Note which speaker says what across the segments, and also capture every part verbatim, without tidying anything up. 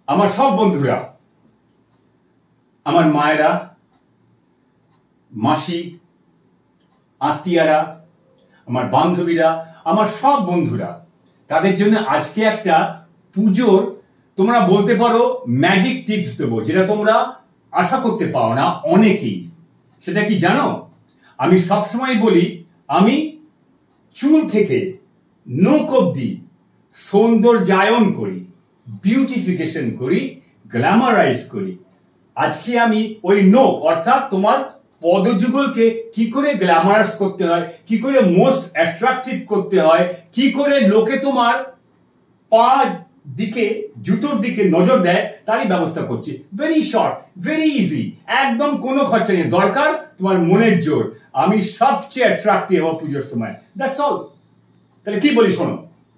Speaker 1: আমার সব বন্ধুরা, আমার মায়েরা, মাসি, আত্মীয়রা, আমার বান্ধবীরা, আমার সব বন্ধুরা, তাদের জন্য আজকে একটা পুজোর তোমরা বলতে পারো ম্যাজিক টিপস দেবো, যেটা তোমরা আশা করতে পারো না অনেকেই। সেটা কি জানো? আমি সবসময় বলি, আমি চুল থেকে নখ অব্দি সৌন্দর্যায়ন করি, বিউটিফিকেশন করি, গ্ল্যামারাইজ করি। আজকে আমি ওই নখ অর্থাৎ তোমার পদযুগলকে কি করে গ্ল্যামারাইজ করতে হয়, কি করে মোস্ট অ্যাট্রাকটিভ করতে হয়, কি করে লোকে তোমার পা দিকে জুতোর দিকে নজর দেয়, তারই ব্যবস্থা করছি। ভেরি শর্ট, ভেরি ইজি, একদম কোনো খরচা নেই, দরকার তোমার মনের জোর। আমি সবচেয়ে অ্যাট্রাক্টিভ হব পুজোর সময়, দ্যাটস অল। তাহলে কি বলি শোনো,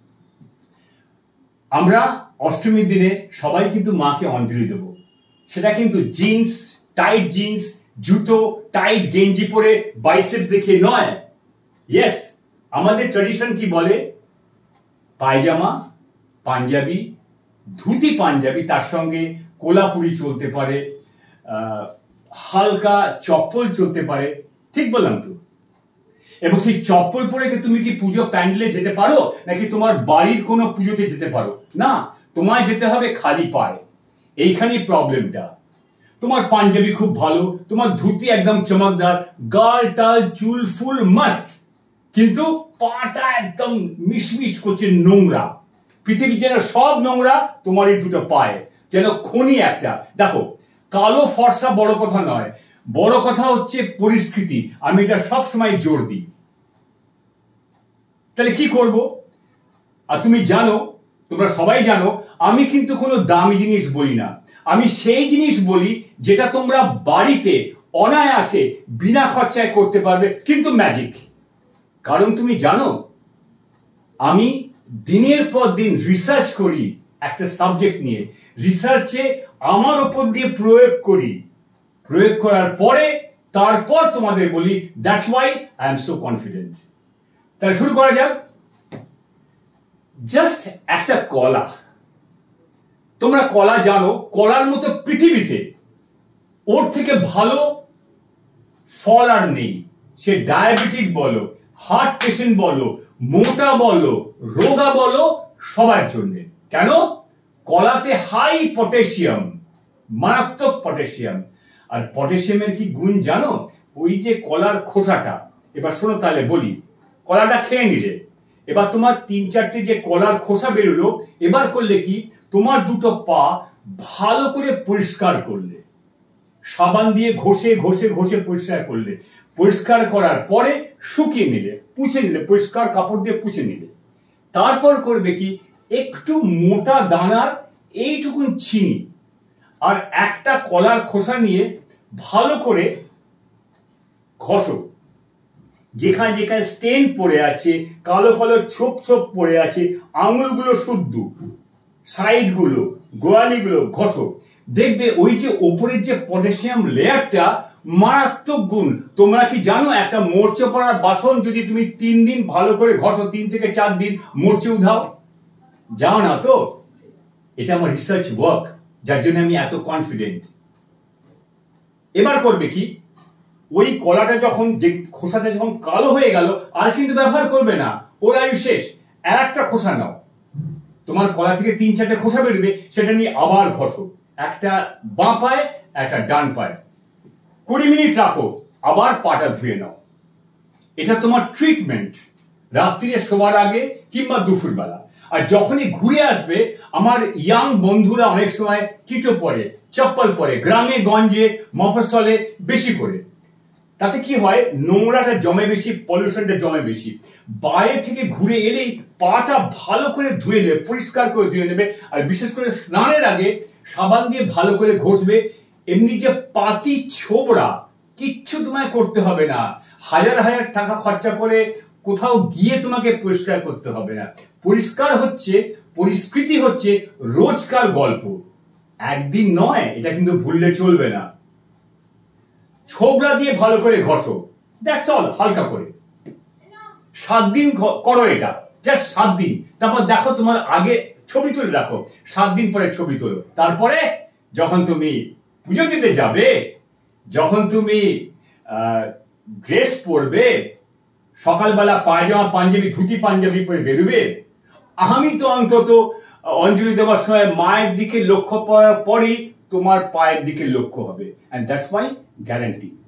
Speaker 1: আমরা অষ্টমীর দিনে সবাই কিন্তু মাকে অঞ্জলি দেবো। সেটা কিন্তু জিন্স, টাইট জিন্স, জুতো, টাইট গেঞ্জি পরে বাইসেপস দেখে নয়। ইয়েস, আমাদের ট্র্যাডিশন কি বলে, পায়জামা, পাঞ্জাবি, ধুতি পাঞ্জাবি, তার সঙ্গে কোলাপুরি চলতে পারে, হালকা চপ্পল চলতে পারে। ঠিক বললাম তো? এবং সেই চপ্পল পরে কি তুমি কি পুজো প্যান্ডেলে যেতে পারো, নাকি তোমার বাড়ির কোনো পুজোতে যেতে পারো? না, তোমায় যেতে হবে খালি পায়ে। এইখানেই প্রবলেমটা। তোমার পাঞ্জাবি খুব ভালো, তোমার ধুতি একদম চমকদার, গাল টাল চুল ফুল মাস্ত, কিন্তু পাটা একদম মিশমিশ করছে, নোংরা। পৃথিবীর যেন সব নোংরা তোমার এই দুটো পায়ে, যেন খনি একটা। দেখো, কালো ফর্সা বড় কথা নয়, বড় কথা হচ্ছে পরিস্থিতি। আমি এটা সব সময় জোর দিই। তাহলে কি করব? আর তুমি জানো, তোমরা সবাই জানো, আমি কিন্তু কোনো দামি জিনিস বলি না। আমি সেই জিনিস বলি যেটা তোমরা বাড়িতে অনায়াসে বিনা খরচায় করতে পারবে, কিন্তু ম্যাজিক। কারণ তুমি জানো, আমি দিনের পর দিন রিসার্চ করি একটা সাবজেক্ট নিয়ে, রিসার্চে আমার ওপর দিয়ে প্রয়োগ করি, প্রয়োগ করার পরে তারপর তোমাদের বলি। That's why I am so confident. তাহলে শুরু করা যাক। জাস্ট একটা কলা, তোমরা কলা জানো, কলার মতো পৃথিবীতে ওর থেকে ভালো ফল আর নেই। সে ডায়াবেটিক বলো, হার্ট পেশেন্ট বলো, মোটা বলো, রোগা বলো, সবার জন্য। কেন? কলাতে হাই পটাশিয়াম, মারাত্মক পটাশিয়াম। আর পটাশিয়ামের কি গুণ জানো? ওই যে কলার খোসাটা, এবার শোনো তাহলে বলি। কলাটা খেয়ে নিলে, এবার তোমার তিন চারটে যে কলার খোসা বেরোলো, এবার করলে কি, তোমার দুটো পা ভালো করে পরিষ্কার করলে, সাবান দিয়ে ঘষে ঘষে ঘষে পরিষ্কার করলে, পরিষ্কার করার পরে শুকিয়ে নিলে, পুছে নিলে, পরিষ্কার কাপড় দিয়ে পুছে নিলে। তারপর করবে কি, একটু মোটা দানার এইটুকুন চিনি আর একটা কলার খোসা নিয়ে ভালো করে ঘষো। যেখানে যেখানে স্টেন পড়ে আছে, কালো কালো ছোপ ছোপ পড়ে আছে, আঙুলগুলো শুদ্ধ, সাইডগুলো, গোয়ালিগুলো ঘষো। দেখবে ওই যে ওপরের যে পটাশিয়াম লেয়ারটা, মারাত্মক গুণ। তোমরা কি জানো, একটা মরচে পড়ার বাসন যদি তুমি তিন দিন ভালো করে ঘষো, তিন থেকে চার দিন মরচে উধাও? যাও না তো? এটা আমার রিসার্চ ওয়ার্ক, যার জন্য আমি এত কনফিডেন্ট। এবার করবে কি, ওই কলাটা যখন, যে খোসাটা যখন কালো হয়ে গেল, আর কিন্তু ব্যবহার করবে না, ওর আয়ু শেষ। আর একটা খোসা নাও, তোমার কলা থেকে তিন চারটে খোসা বেরোবে, সেটা নিয়ে আবার ঘষো। একটা বাঁ পায়ে, একটা ডান পায়ে, কুড়ি মিনিট রাখো, আবার পাটা ধুয়ে নাও। এটা তোমার ট্রিটমেন্ট, রাত্রিরে শোবার আগে কিংবা দুপুরবেলা। আর যখনই ঘুরে আসবে, আমার ইয়াং বন্ধুরা অনেক সময় কিটো পরে, চপ্পল পরে, গ্রামে গঞ্জে মফস্বলে বেশি করে। তাতে কি হয়, নোংরাটা জমে বেশি, পলিউশনটা জমে বেশি। বাইরে থেকে ঘুরে এলেই পাটা ভালো করে ধুয়ে নেবে, পরিষ্কার করে ধুয়ে নেবে। আর বিশেষ করে স্নানের আগে সাবান দিয়ে ভালো করে ঘষবে। এমনি যে পাতি ছোবড়া, কিচ্ছু তোমায় করতে হবে না। হাজার হাজার টাকা খরচা করে কোথাও গিয়ে তোমাকে পরিষ্কার করতে হবে না। পরিষ্কার হচ্ছে, পরিস্কৃতি হচ্ছে রোজকার গল্প, একদিন নয়। এটা কিন্তু ভুললে চলবে না। ছোবড়া দিয়ে ভালো করে ঘষো, দ্যাটস অল। হালকা করে সাত দিন করো এটা, জাস্ট সাত দিন। তারপর দেখো তোমার আগে ছবি তুলে রাখো, সাত দিন পরে ছবি তোলো। তারপরে যখন তুমি পুজো দিতে যাবে, যখন তুমি ড্রেস পরবে, সকালবেলা পায়জামা পাঞ্জাবি ধুতি পাঞ্জাবি পরে বেরোবে, আমি তো অন্তত অঞ্জলি দেওয়ার সময় মায়ের দিকে লক্ষ্য করার পরই তোমার পায়ের দিকে লক্ষ্য হবে, অ্যান্ড দ্যাটস মাই গ্যারান্টি।